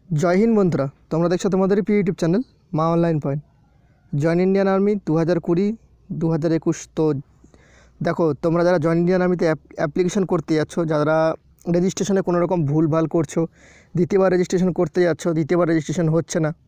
জয় হিন্দ বন্ধুরা, তোমরা দেখছো তোমাদের প্রিয় YouTube channel Maa online point. Join Indian army 2020 2021। তো দেখো, তোমরা যারা জয়েন ইন্ডিয়ান আর্মিতে অ্যাপ্লিকেশন করতে যাচ্ছ, যারা রেজিস্ট্রেশনে কোনো রকম ভুলভাল করছো, দ্বিতীয়বার রেজিস্ট্রেশন করতে যাচ্ছ, দ্বিতীয়বার রেজিস্ট্রেশন হচ্ছে না,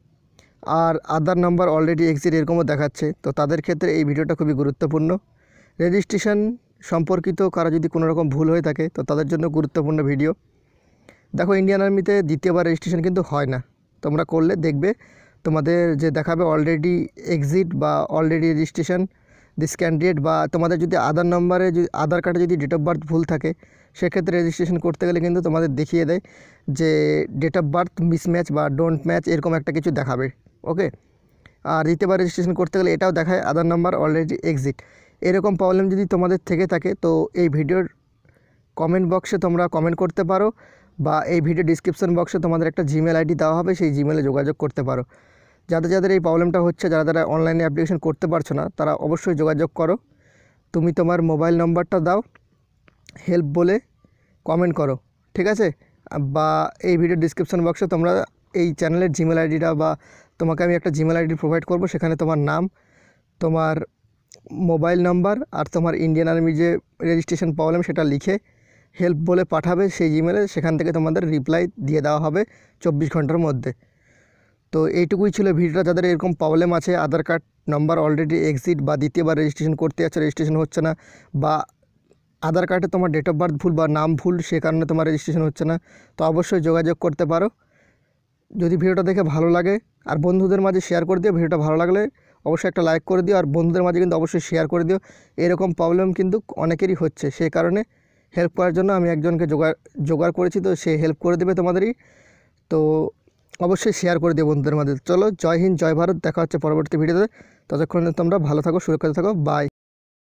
আর আধার নাম্বার অলরেডি এক্সিট এরকমও দেখাচ্ছে, তো তাদের ক্ষেত্রে এই ভিডিওটা খুবই গুরুত্বপূর্ণ। রেজিস্ট্রেশন সম্পর্কিত কারো যদি কোনো রকম ভুল হয়ে থাকে তো তাদের জন্য গুরুত্বপূর্ণ ভিডিও। দেখো, ইন্ডিয়ান আর্মিতে দ্বিতীয়বার রেজিস্ট্রেশন কিন্তু হয় না। তোমরা করলে দেখবে তোমাদের যে দেখাবে অলরেডি এক্সিট বা অলরেডি রেজিস্ট্রেশন দিস ক্যান্ডিডেট, বা তোমাদের যদি আধার নম্বরে যদি আধার কার্ডে যদি ডেট অফ বার্থ ভুল থাকে, সেক্ষেত্রে রেজিস্ট্রেশন করতে গেলে কিন্তু তোমাদের দেখিয়ে দেয় যে ডেট অফ বার্থ মিসম্যাচ বা ডোন্ট ম্যাচ, এরকম একটা কিছু দেখাবে। ওকে, আর দ্বিতীয়বার রেজিস্ট্রেশন করতে গেলে এটাও দেখায় আধার নাম্বার অলরেডি এক্সিট। এরকম প্রবলেম যদি তোমাদের থেকে থাকে তো এই ভিডিওর কমেন্ট বক্সে তোমরা কমেন্ট করতে পারো, বা এই ভিডিও ডিসক্রিপশন বক্সে তোমাদের একটা জিমেল আইডি দেওয়া হবে, সেই জিমেলে যোগাযোগ করতে পারো। যাদের যাদের এই প্রবলেমটা হচ্ছে, যারা যারা অনলাইনে অ্যাপ্লিকেশন করতে পারছো না, তারা অবশ্যই যোগাযোগ করো। তুমি তোমার মোবাইল নম্বরটা দাও, হেল্প বলে কমেন্ট করো, ঠিক আছে? বা এই ভিডিও ডিসক্রিপশন বক্সে তোমরা এই চ্যানেলের জিমেল আইডিটা, বা তোমাকে আমি একটা জিমেল আইডি প্রোভাইড করব, সেখানে তোমার নাম, তোমার মোবাইল নাম্বার আর তোমার ইন্ডিয়ান আর্মি যে রেজিস্ট্রেশন প্রবলেম সেটা লিখে হেল্প বলে পাঠাবে সেই জিমেলে। সেখান থেকে তোমাদের রিপ্লাই দিয়ে দেওয়া হবে 24 ঘন্টার মধ্যে। তো এইটুকুই ছিল ভিডিওটা। যাদের এরকম প্রবলেম আছে, Aadhaar card number already exist, বা দ্বিতীয়বার রেজিস্ট্রেশন করতে যাচ্ছে, রেজিস্ট্রেশন হচ্ছে না, বা আধার কার্ডে তোমার ডেট অফ বার্থ ভুল বা নাম ভুল, সে কারণে তোমার রেজিস্ট্রেশন হচ্ছে না, তো অবশ্যই যোগাযোগ করতে পারো। যদি ভিডিওটা দেখে ভালো লাগে আর বন্ধুদের মাঝে শেয়ার করে দিও। ভিডিওটা ভালো লাগলে অবশ্যই একটা লাইক করে দিও, আর বন্ধুদের মাঝে কিন্তু অবশ্যই শেয়ার করে দিও। এরকম প্রবলেম কিন্তু অনেকেরই হচ্ছে, সেই কারণে হেল্প করার জন্য আমি একজনকে জোগাড় করেছি, তো সে হেল্প করে দেবে তোমাদেরই। তো অবশ্যই শেয়ার করে দিও বন্ধুদের মাঝে। চলো, জয় হিন্দ, জয় ভারত। দেখা হচ্ছে পরবর্তী ভিডিওতে। ততক্ষণে তোমরা ভালো থাকো, সুরক্ষিত থাকো। বাই।